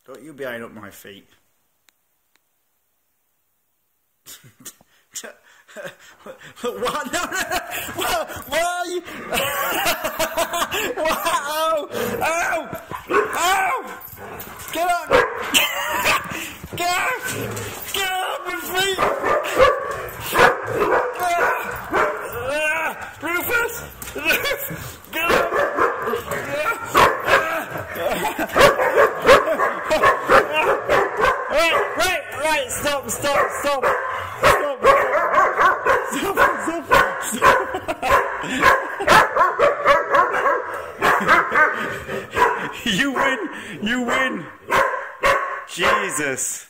Don't you behind up my feet. What? No, no, no. Why? Wow! Ow! Ow! Get up! Get up! Get up my feet! Rufus! Get up! Right, stop. You win! Jesus!